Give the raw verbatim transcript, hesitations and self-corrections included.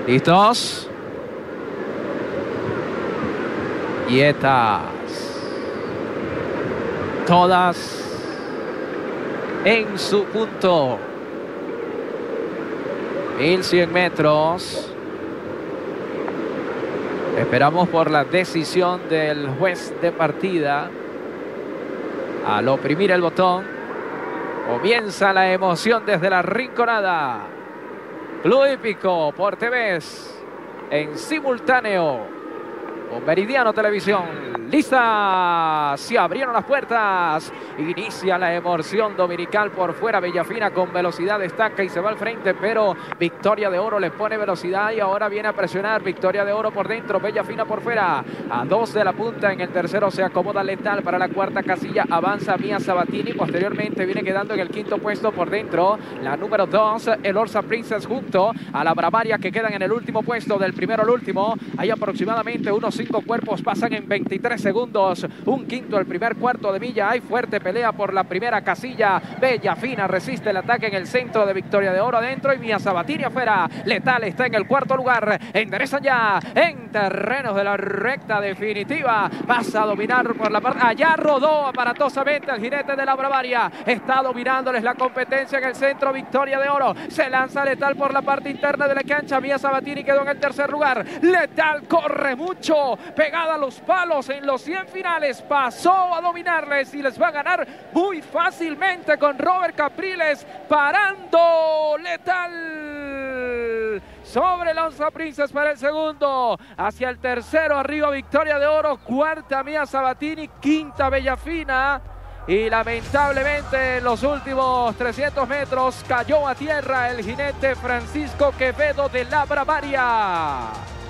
¿Listos? Quietas. Todas en su punto. mil cien metros. Esperamos por la decisión del juez de partida. Al oprimir el botón, comienza la emoción desde la rinconada. Club Hípico por T V en simultáneo con Meridiano Televisión. ¡Lista! Se abrieron las puertas. Inicia la emoción dominical por fuera. Bellafina con velocidad destaca y se va al frente, pero Victoria de Oro le pone velocidad y ahora viene a presionar. Victoria de Oro por dentro, Bellafina por fuera. A dos de la punta. En el tercero se acomoda Letal para la cuarta casilla. Avanza Mia Sabatini. Posteriormente viene quedando en el quinto puesto por dentro la número dos, el Orsa Princess, junto a la Bravaria, que quedan en el último puesto. Del primero al último hay aproximadamente unos cinco cuerpos. Pasan en veintitrés segundos. Un quinto el primer cuarto de milla. Hay fuerte pelea por la primera casilla. Bellafina resiste el ataque en el centro de Victoria de Oro adentro y Mia Sabatini afuera. Letal está en el cuarto lugar. Enderezan ya en terrenos de la recta definitiva. Pasa a dominar por la parte. Allá rodó aparatosamente el jinete de la Bravaria. Está dominándoles la competencia en el centro. Victoria de Oro. Se lanza Letal por la parte interna de la cancha. Mia Sabatini quedó en el tercer lugar. Letal corre mucho. Pegada a los palos en los cien finales. Pasó a dominarles y les va a ganar muy fácilmente con Robert Capriles parando. Letal sobre el Orsa Princess para el segundo. Hacia el tercero arriba Victoria de Oro. Cuarta Mia Sabatini. Quinta Bellafina. Y lamentablemente en los últimos trescientos metros cayó a tierra el jinete Francisco Quevedo de la Bravaria.